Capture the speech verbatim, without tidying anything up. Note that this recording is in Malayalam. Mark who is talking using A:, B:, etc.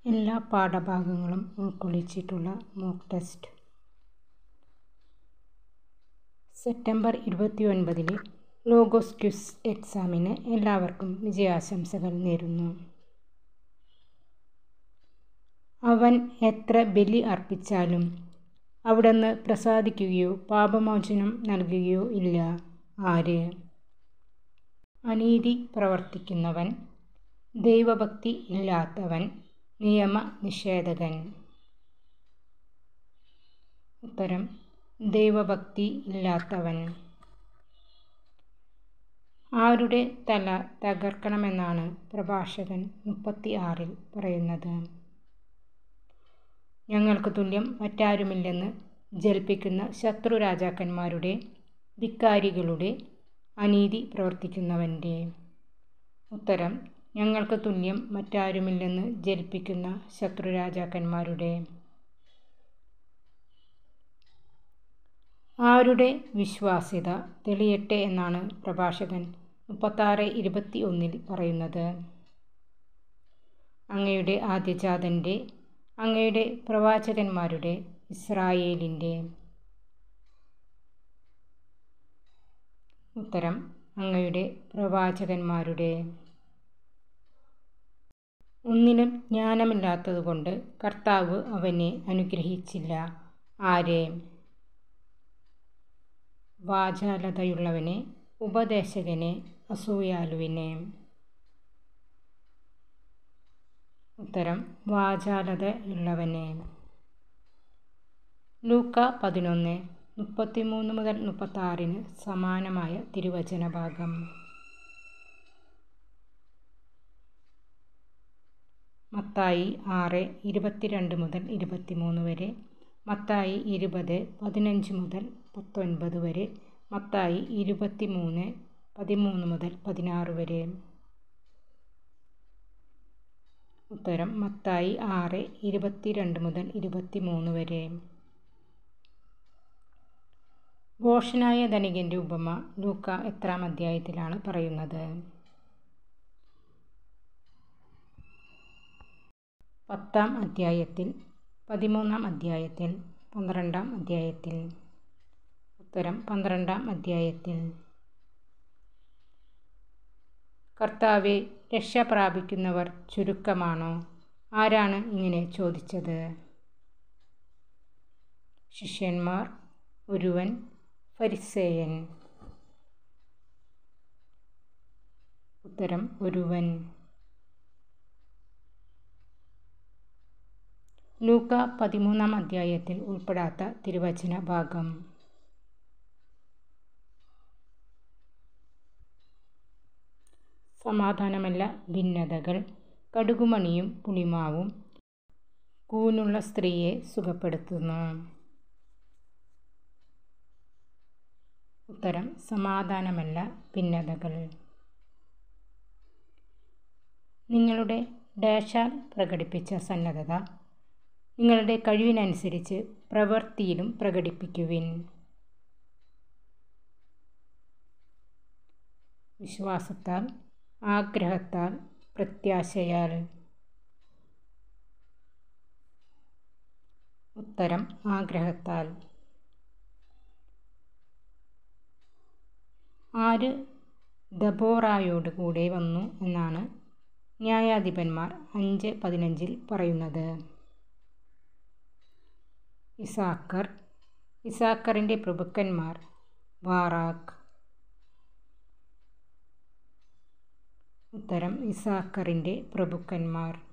A: എല്ലാ പാഠഭാഗങ്ങളും ഉൾക്കൊള്ളിച്ചിട്ടുള്ള മോക്ക് ടെസ്റ്റ്. സെപ്റ്റംബർ ഇരുപത്തി ഒൻപതിലെ ലോഗോസ് ക്വിസ് എക്സാമിന് എല്ലാവർക്കും വിജയാശംസകൾ നേരുന്നു. അവൻ എത്ര ബലി അർപ്പിച്ചാലും അവിടുന്ന് പ്രസാദിക്കുകയോ പാപമോചനം നൽകുകയോ ഇല്ല. ആര്? അനീതി പ്രവർത്തിക്കുന്നവൻ, ദൈവഭക്തി ഇല്ലാത്തവൻ, നിയമ നിഷേധകൻ. ഉത്തരം: ദൈവഭക്തി ഇല്ലാത്തവൻ. ആരുടെ തല തകർക്കണമെന്നാണ് പ്രഭാഷകൻ മുപ്പത്തി ആറിൽ പറയുന്നത്? ഞങ്ങൾക്ക് തുല്യം മറ്റാരുമില്ലെന്ന് ജൽപ്പിക്കുന്ന ശത്രു രാജാക്കന്മാരുടെ, ധിക്കാരികളുടെ, അനീതി പ്രവർത്തിക്കുന്നവൻ്റെ. ഉത്തരം: ഞങ്ങൾക്ക് തുല്യം മറ്റാരുമില്ലെന്ന് ജൽപ്പിക്കുന്ന ശത്രു രാജാക്കന്മാരുടെ. ആരുടെ വിശ്വാസ്യത തെളിയട്ടെ എന്നാണ് പ്രഭാഷകൻ മുപ്പത്താറ് ഇരുപത്തി ഒന്നിൽ പറയുന്നത്? അങ്ങയുടെ ആദ്യജാതൻ്റെ, അങ്ങയുടെ പ്രവാചകന്മാരുടെ, ഇസ്രായേലിൻ്റെ. ഉത്തരം: അങ്ങയുടെ പ്രവാചകന്മാരുടെ. ഒന്നിനും ജ്ഞാനമില്ലാത്തതുകൊണ്ട് കർത്താവ് അവനെ അനുഗ്രഹിച്ചില്ല. ആരെ? വാചാലതയുള്ളവനെ, ഉപദേശകനെ, അസൂയാലുവിനെ. ഉത്തരം: വാചാലതയുള്ളവനെ. ലൂക്ക പതിനൊന്ന് മുപ്പത്തി മൂന്ന് മുതൽ മുപ്പത്തി ആറിന് സമാനമായ തിരുവചന ഭാഗം. മത്തായി ആറ് ഇരുപത്തിരണ്ട് മുതൽ ഇരുപത്തിമൂന്ന് വരെ, മത്തായി ഇരുപത് പതിനഞ്ച് മുതൽ പത്തൊൻപത് വരെ, മത്തായി ഇരുപത്തി മൂന്ന് പതിമൂന്ന് മുതൽ പതിനാറ് വരെ. ഉത്തരം: മത്തായി ആറ് ഇരുപത്തിരണ്ട് മുതൽ ഇരുപത്തിമൂന്ന് വരെ. ഭോഷനായ ധനികൻ്റെ ഉപമ ലൂക്ക എത്രാം അധ്യായത്തിലാണ് പറയുന്നത്? പത്താം അധ്യായത്തിൽ, പതിമൂന്നാം അധ്യായത്തിൽ, പന്ത്രണ്ടാം അധ്യായത്തിൽ. ഉത്തരം: പന്ത്രണ്ടാം അധ്യായത്തിൽ. കർത്താവേ, രക്ഷ പ്രാപിക്കുന്നവർ ചുരുക്കമാണോ? ആരാണ് ഇങ്ങനെ ചോദിച്ചത്? ശിഷ്യന്മാർ, ഒരുവൻ, ഫരിസേയൻ. ഉത്തരം: ഒരുവൻ. ലൂക്ക പതിമൂന്നാം അധ്യായത്തിൽ ഉൾപ്പെടാത്ത തിരുവചന ഭാഗം. സമാധാനമല്ല ഭിന്നതകൾ, കടുകുമണിയും പുളിമാവും കൂനുള്ള സ്ത്രീയെ സുഖപ്പെടുത്തുന്നു. ഉത്തരം: സമാധാനമല്ല ഭിന്നതകൾ. നിങ്ങളുടെ ഡാഷാൽ പ്രകടിപ്പിച്ച സന്നദ്ധത നിങ്ങളുടെ കഴിവിനനുസരിച്ച് പ്രവൃത്തിയിലും പ്രകടിപ്പിക്കുവിൻ. വിശ്വാസത്താൽ, ആഗ്രഹത്താൽ, പ്രത്യാശയാൽ. ഉത്തരം: ആഗ്രഹത്താൽ. ആര് ദബോറായോട് കൂടെ വന്നു എന്നാണ് ന്യായാധിപന്മാർ അഞ്ച് പതിനഞ്ചിൽ പറയുന്നത്? ഇസാക്കർ. ഇസാക്കറിൻ്റെ പ്രഭുക്കന്മാർ ബാറാഖ്. ഉത്തരം: ഇസാക്കറിൻ്റെ പ്രഭുക്കന്മാർ.